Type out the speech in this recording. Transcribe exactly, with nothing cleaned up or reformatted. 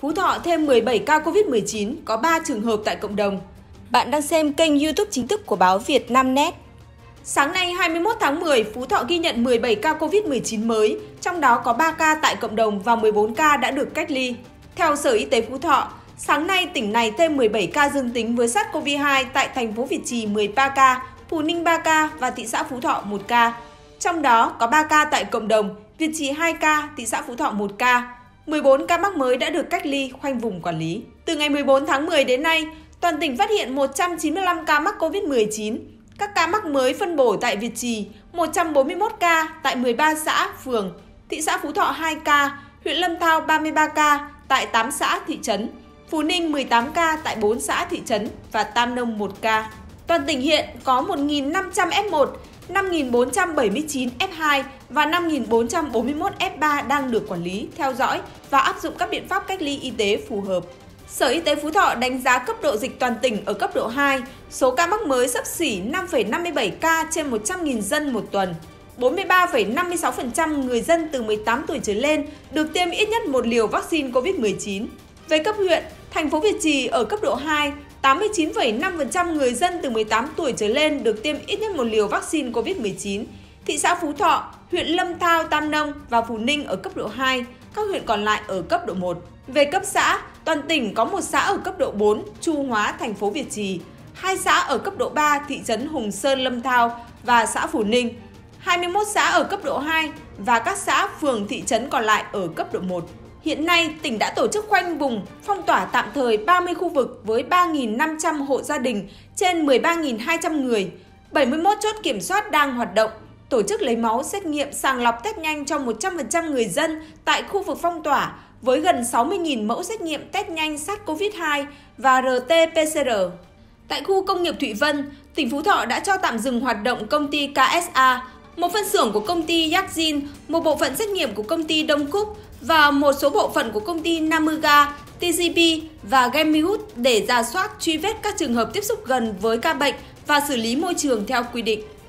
Phú Thọ thêm mười bảy ca Covid mười chín, có ba trường hợp tại cộng đồng. Bạn đang xem kênh YouTube chính thức của báo Vietnamnet. Sáng nay hai mươi mốt tháng mười, Phú Thọ ghi nhận mười bảy ca Covid mười chín mới, trong đó có ba ca tại cộng đồng và mười bốn ca đã được cách ly. Theo Sở Y tế Phú Thọ, sáng nay tỉnh này thêm mười bảy ca dương tính với SARS-xê o vê hai tại thành phố Việt Trì mười ba ca, Phú Ninh ba ca và thị xã Phú Thọ một ca. Trong đó có ba ca tại cộng đồng, Việt Trì hai ca, thị xã Phú Thọ một ca. mười bốn ca mắc mới đã được cách ly, khoanh vùng quản lý. Từ ngày mười bốn tháng mười đến nay, toàn tỉnh phát hiện một trăm chín mươi lăm ca mắc Covid mười chín. Các ca mắc mới phân bổ tại Việt Trì một trăm bốn mươi mốt ca tại mười ba xã, phường, thị xã Phú Thọ hai ca, huyện Lâm Thao ba mươi ba ca tại tám xã, thị trấn, Phú Ninh mười tám ca tại bốn xã, thị trấn và Tam Nông một ca. Toàn tỉnh hiện có một nghìn năm trăm ép một, năm nghìn bốn trăm bảy mươi chín ép hai và năm nghìn bốn trăm bốn mươi mốt ép ba đang được quản lý, theo dõi và áp dụng các biện pháp cách ly y tế phù hợp. Sở Y tế Phú Thọ đánh giá cấp độ dịch toàn tỉnh ở cấp độ hai, số ca mắc mới xấp xỉ năm phẩy năm mươi bảy ca trên một trăm nghìn dân một tuần. bốn mươi ba phẩy năm mươi sáu phần trăm người dân từ mười tám tuổi trở lên được tiêm ít nhất một liều vaccine Covid mười chín. Về cấp huyện, thành phố Việt Trì ở cấp độ hai, tám mươi chín phẩy năm phần trăm người dân từ mười tám tuổi trở lên được tiêm ít nhất một liều vaccine Covid mười chín. Thị xã Phú Thọ, huyện Lâm Thao, Tam Nông và Phú Ninh ở cấp độ hai, các huyện còn lại ở cấp độ một. Về cấp xã, toàn tỉnh có một xã ở cấp độ bốn, Chu Hóa, thành phố Việt Trì, hai xã ở cấp độ ba, thị trấn Hùng Sơn, Lâm Thao và xã Phú Ninh, hai mươi mốt xã ở cấp độ hai và các xã, phường, thị trấn còn lại ở cấp độ một. Hiện nay, tỉnh đã tổ chức khoanh vùng, phong tỏa tạm thời ba mươi khu vực với ba nghìn năm trăm hộ gia đình trên mười ba nghìn hai trăm người, bảy mươi mốt chốt kiểm soát đang hoạt động, tổ chức lấy máu, xét nghiệm, sàng lọc test nhanh cho một trăm phần trăm người dân tại khu vực phong tỏa với gần sáu mươi nghìn mẫu xét nghiệm test nhanh SARS-xê o vê hai và rờ tê pê xê rờ. Tại khu công nghiệp Thụy Vân, tỉnh Phú Thọ đã cho tạm dừng hoạt động công ty ca ét a, một phân xưởng của công ty Yakzin, một bộ phận xét nghiệm của công ty Đông Cúc và một số bộ phận của công ty Namuga, tê giê pê và Gemihut để rà soát truy vết các trường hợp tiếp xúc gần với ca bệnh và xử lý môi trường theo quy định.